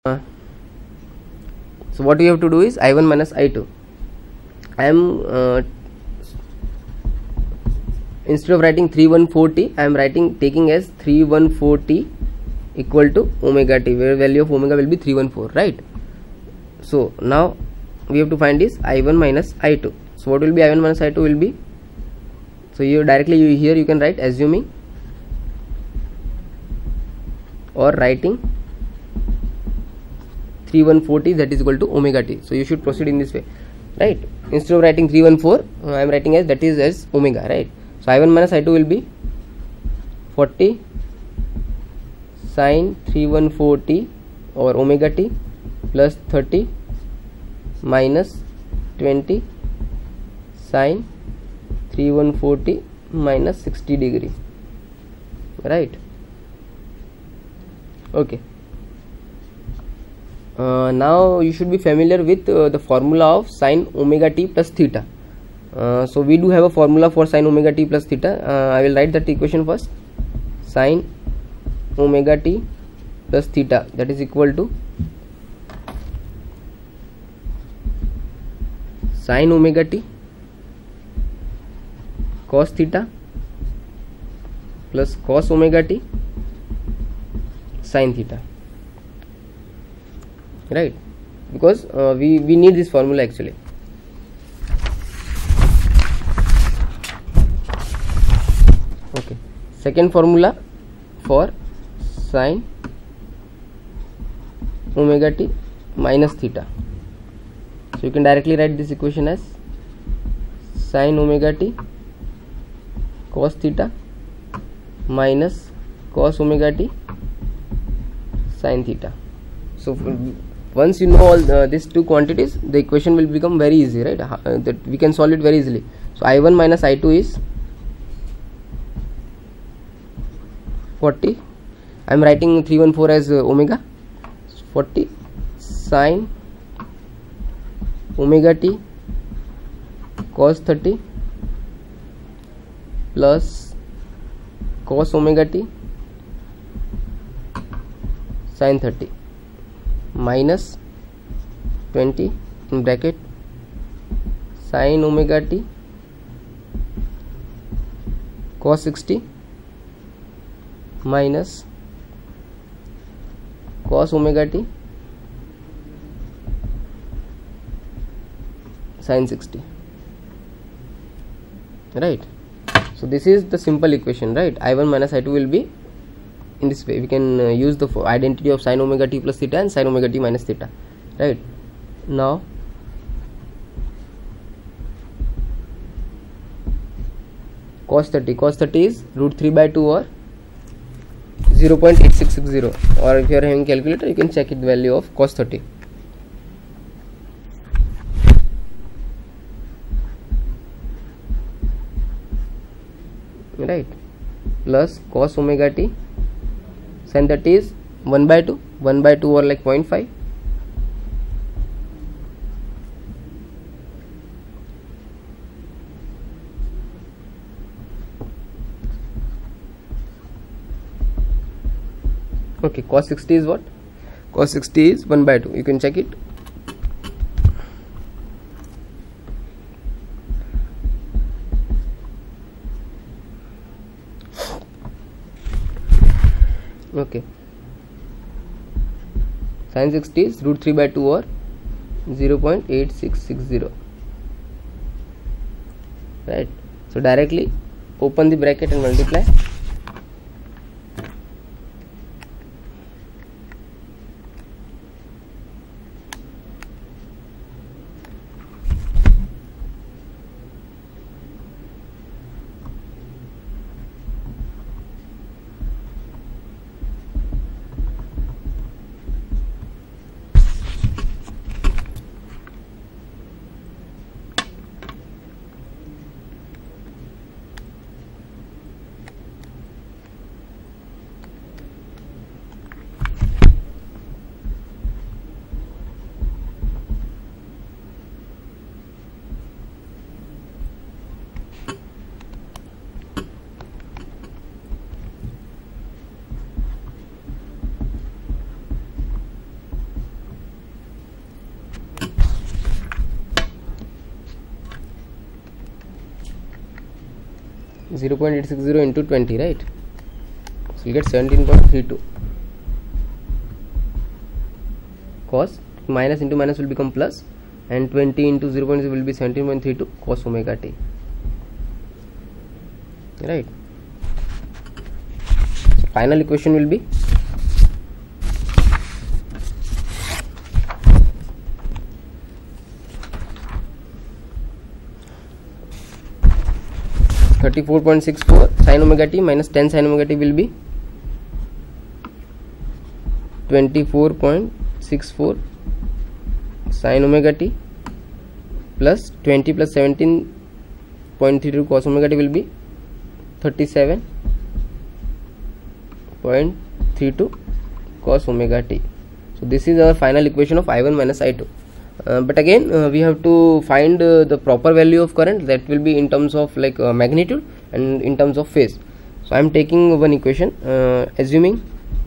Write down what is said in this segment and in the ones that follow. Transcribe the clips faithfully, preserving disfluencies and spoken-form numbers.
uh, so what we have to do is I one minus I two. I am uh, instead of writing three hundred fourteen, I am writing taking as three hundred fourteen equal to omega t, where value of omega will be three hundred fourteen, right? So now we have to find is I one minus I two. So what will be I one minus I two will be, so you directly you here you can write assuming or writing three hundred fourteen, that is equal to omega t. So you should proceed in this way, right? Instead of writing three hundred fourteen, uh, I am writing as that is as omega, right? So I one minus I two will be forty sine three hundred fourteen or omega t plus thirty minus twenty sine three hundred fourteen minus sixty degree, right? Okay. Uh, now you should be familiar with uh, the formula of sine omega t plus theta. Uh, so we do have a formula for sine omega t plus theta. uh, I will write that equation first. Sine omega t plus theta, that is equal to sine omega t cos theta plus cos omega t sin theta, right? Because uh, we we need this formula actually. Okay, second formula for sine omega t minus theta. So you can directly write this equation as sine omega t cos theta minus cos omega t sin theta. So once you know all uh, these two quantities, the equation will become very easy, right? Uh, that we can solve it very easily. So I one minus I two is forty. I am writing three hundred fourteen as uh, omega. forty sine omega t cos thirty plus cos omega t sin thirty minus twenty in bracket sin omega t cos sixty minus cos omega t sin sixty, right? So this is the simple equation, right? I one minus I two will be in this way. We can uh, use the identity of sin omega t plus theta and sin omega t minus theta, right? Now cos thirty, cos thirty is root three by two or zero point eight six six zero, or if you are having calculator you can check it, the value of cos thirty. Right, plus cos omega t sin thirty is one by two, one by two or like zero point five. Okay, cos sixty is what? Cos sixty is one by two, you can check it. Okay, sin sixty is root three by two or zero point eight six six zero, right? So directly open the bracket and multiply. zero point eight six zero into twenty, right? So we'll get seventeen point three two. Cos minus into minus will become plus, and twenty into zero point zero will be seventeen point three two cos omega t, right? So final equation will be thirty-four point six four sin omega t minus ten sin omega t will be twenty-four point six four sin omega t plus twenty plus seventeen point three two cos omega t will be thirty-seven point three two cos omega t. So this is our final equation of I one minus I two. Uh, but again uh, we have to find uh, the proper value of current, that will be in terms of like uh, magnitude and in terms of phase. So I am taking one equation, uh, assuming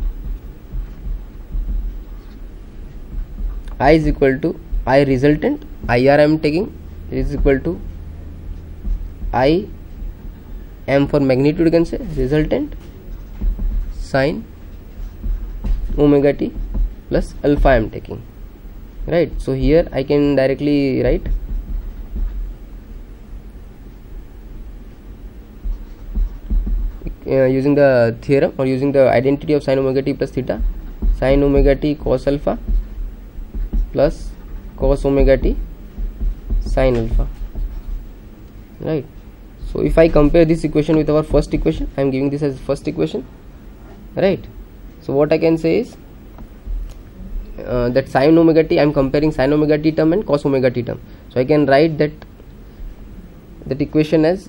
I is equal to I resultant, I R I am taking is equal to I M for magnitude, you can say resultant sin omega t plus alpha I am taking, right? So here I can directly write uh, using the theorem or using the identity of sin omega t plus theta, sin omega t cos alpha plus cos omega t sin alpha, right? So if I compare this equation with our first equation, I am giving this as first equation, right? So what I can say is Uh, that sin omega t, I am comparing sin omega t term and cos omega t term. So I can write that that equation as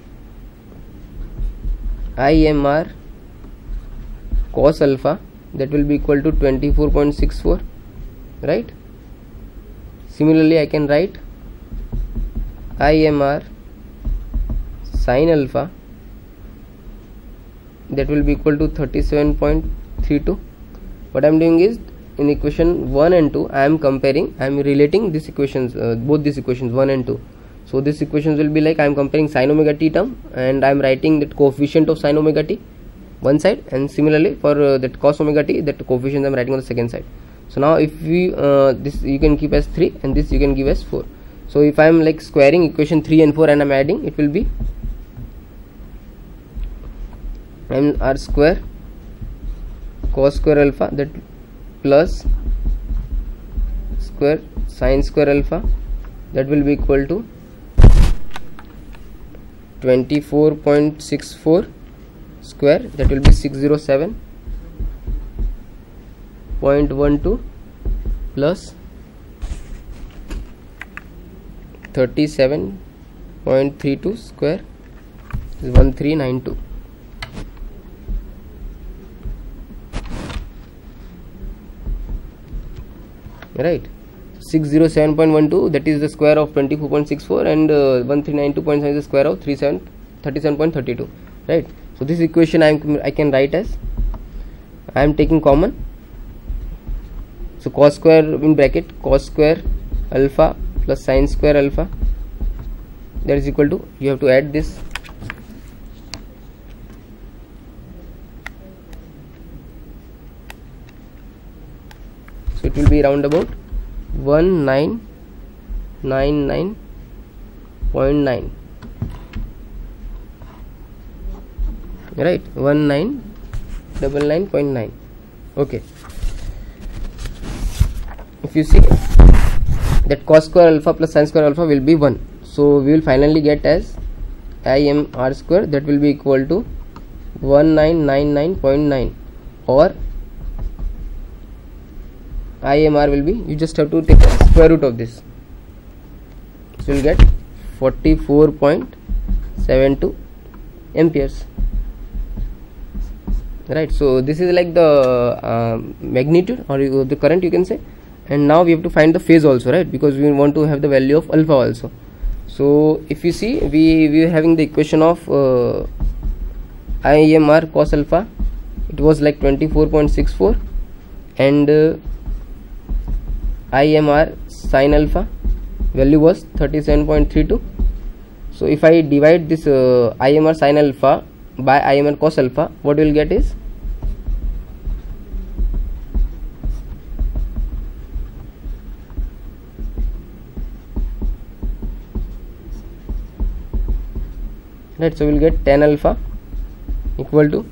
I M R cos alpha, that will be equal to twenty-four point six four, right? Similarly I can write I M R sin alpha, that will be equal to thirty-seven point three two. What I am doing is, in equation one and two I am comparing, I am relating these equations, uh, both these equations one and two. So these equations will be like I am comparing sin omega t term and I am writing that coefficient of sin omega t one side, and similarly for uh, that cos omega t, that coefficient I am writing on the second side. So now if we uh, this you can keep as three and this you can give as four. So if I am like squaring equation three and four and I am adding, it will be m r square cos square alpha, that plus square sin square alpha, that will be equal to twenty-four point six four square, that will be six hundred seven point one two plus thirty-seven point three two square is one three nine two. Right, six hundred seven point one two, that is the square of twenty-four point six four, and uh, one three nine two point seven is the square of thirty-seven point three two, right? So this equation I am I can write as, I am taking common, so cos square in bracket cos square alpha plus sin square alpha, that is equal to, you have to add this, so it will be round about one nine nine nine point nine, right? one nine nine nine point nine. Okay, if you see that cos square alpha plus sin square alpha will be one, so we will finally get as I M R square, that will be equal to one nine nine nine point nine, or I M R will be, you just have to take the square root of this, so you will get forty-four point seven two amperes, right? So this is like the uh, magnitude or the current, you can say. And now we have to find the phase also, right? Because we want to have the value of alpha also. So if you see, we we are having the equation of uh, I M R cos alpha, it was like twenty-four point six four, and uh, I M R sin alpha value was thirty-seven point three two. So if I divide this uh, I M R sin alpha by I M R cos alpha, what we will get is right. So we will get tan alpha equal to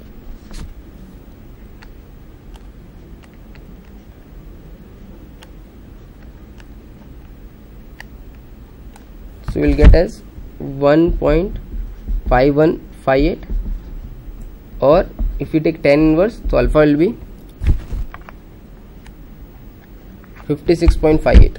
so we will get as one point five one five eight, or if you take tan inverse, so alpha will be fifty-six point five eight.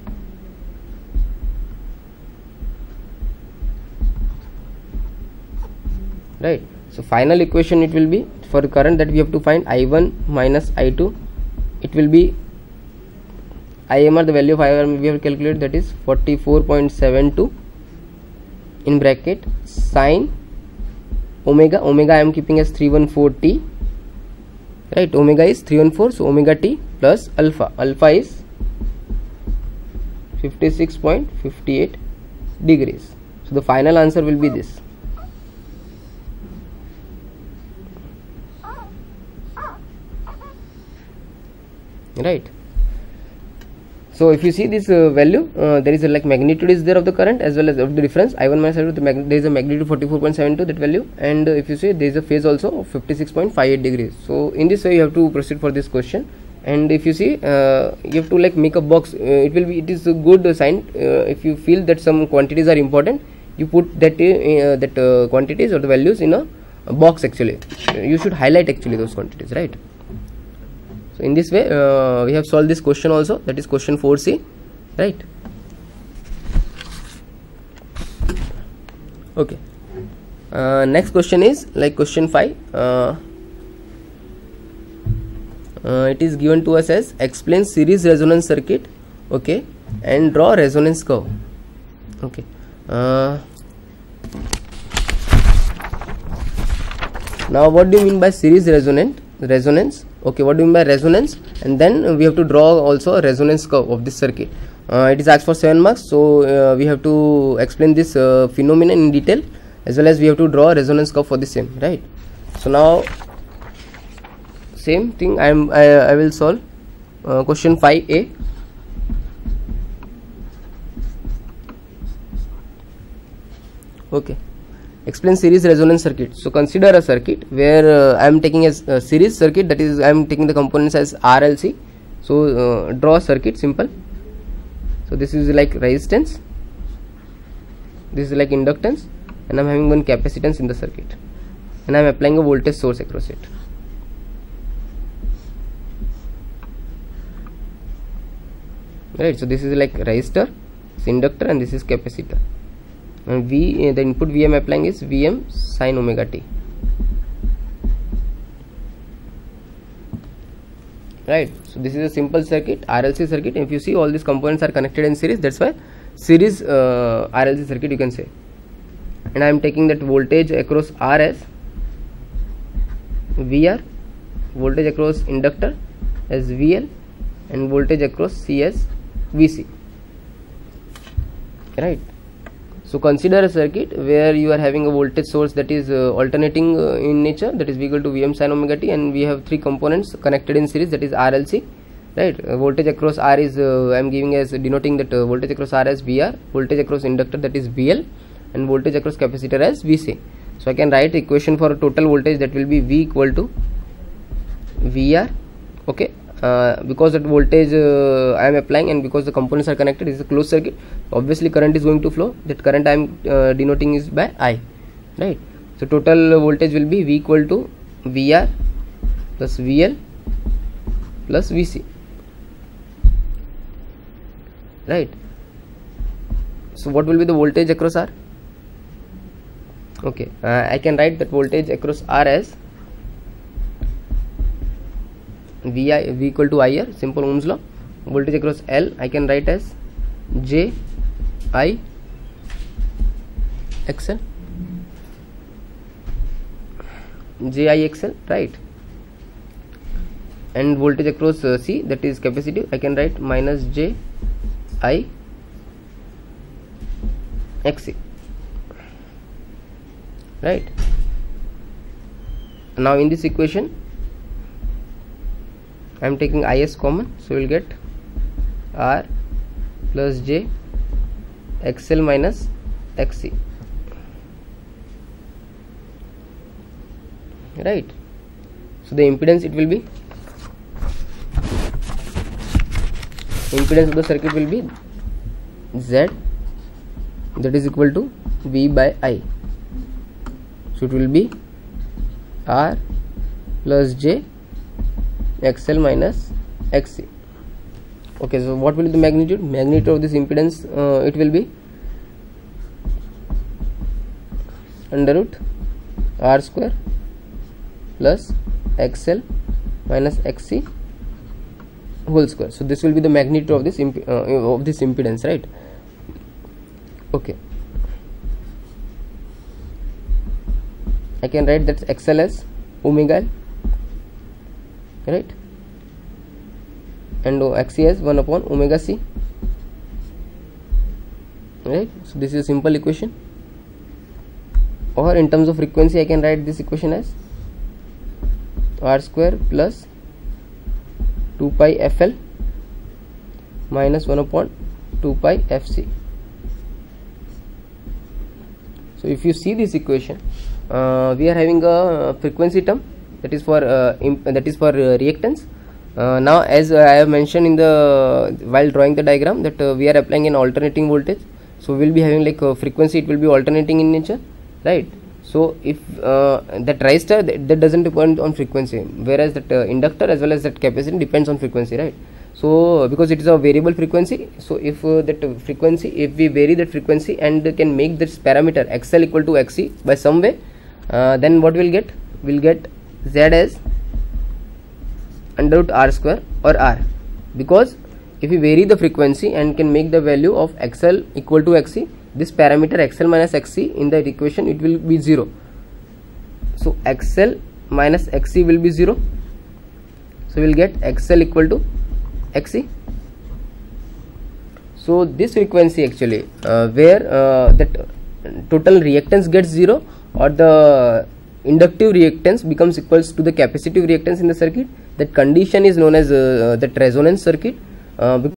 Right. So final equation it will be for the current that we have to find I one minus I two. It will be I M R, the value of I M R we have calculated, that is forty-four point seven two in bracket sine omega. Omega I am keeping as three hundred fourteen t, right? Omega is three hundred fourteen, so omega t plus alpha. Alpha is fifty-six point five eight degrees. So the final answer will be this. Right. So if you see this uh, value, uh, there is a like magnitude is there of the current as well as of the difference I one minus I two. The mag there is a magnitude forty-four point seven two, that value, and uh, if you see there is a phase also of fifty-six point five eight degrees. So in this way you have to proceed for this question. And if you see, uh, you have to like make a box. Uh, it will be it is a good sign. Uh, if you feel that some quantities are important, you put that uh, that uh, quantities or the values in a, a box. Actually, you should highlight actually those quantities, right? So in this way uh, we have solved this question also, that is question four C, right? Okay. Uh, next question is like question five. Uh, uh, it is given to us as explain series resonance circuit, okay, and draw resonance curve. Okay. Uh, now what do you mean by series resonant resonance? Okay, what do you mean by resonance? And then we have to draw also a resonance curve of this circuit. Uh, it is asked for seven marks, so uh, we have to explain this uh, phenomenon in detail, as well as we have to draw a resonance curve for the same, right? So now same thing I am I, I will solve uh, question five A. Okay. Explain series resonance circuit. So consider a circuit where uh, I am taking a, a series circuit, that is I am taking the components as R L C. So uh, draw a circuit, simple. So this is like resistance, this is like inductance, and I am having one capacitance in the circuit, and I am applying a voltage source across it. Right. So this is like resistor, this inductor, and this is capacitor. And V, the input V M applying is V M sin omega t. Right. So this is a simple circuit, R L C circuit. If you see, all these components are connected in series, that's why series uh, R L C circuit you can say. And I am taking that voltage across R as V R, voltage across inductor as V L, and voltage across C as V C. Right. So consider a circuit where you are having a voltage source that is uh, alternating uh, in nature, that is equal to Vm sin omega t, and we have three components connected in series, that is R L C, right? Uh, voltage across R is uh, I am giving as denoting that uh, voltage across R as V R, voltage across inductor that is V L, and voltage across capacitor as V C. So I can write equation for total voltage, that will be V equal to V R, okay. Uh, because that voltage uh, I am applying, and because the components are connected, it is a closed circuit, obviously current is going to flow. That current I am uh, denoting is by I, right? So total voltage will be V equal to V R plus V L plus V C, right? So what will be the voltage across R? Okay, uh, I can write that voltage across R as V I V equal to I R, simple Ohm's law. Voltage across L I can write as J I X L, J I X L, right? And voltage across uh, C, that is capacitive, I can write minus J I X C, right? Now in this equation I am taking Is common, so we will get R plus J X L minus X C, right? So the impedance, it will be impedance of the circuit will be Z, that is equal to V by I. So it will be R plus J X L minus X C. Okay, so what will be the magnitude? Magnitude of this impedance, uh, it will be under root R square plus X L minus X C whole square. So this will be the magnitude of this imp uh, of this impedance, right? Okay, I can write that X L as omega L, right, and X C as one upon omega C, right? So this is a simple equation. Or in terms of frequency, I can write this equation as R square plus two pi F L minus one upon two pi F C. So if you see this equation, uh, we are having a frequency term, that is for uh, that is for uh, reactance. Uh, now, as uh, I have mentioned in the while drawing the diagram, that uh, we are applying an alternating voltage, so we will be having like a frequency, it will be alternating in nature, right? So if uh, that resistor, that, that doesn't depend on frequency, whereas that uh, inductor as well as that capacitor depends on frequency, right? So because it is a variable frequency, so if uh, that uh, frequency, if we vary that frequency and can make this parameter X L equal to X C by some way, uh, then what we'll get? We'll get Z as under root R square or R, because if we vary the frequency and can make the value of X L equal to X C, this parameter X L minus X C in the equation, it will be zero. So X L minus X C will be zero, so we will get X L equal to X C. So this frequency actually uh, where uh, that total reactance gets zero, or the inductive reactance becomes equals to the capacitive reactance in the circuit, that condition is known as uh, that resonance circuit. Uh,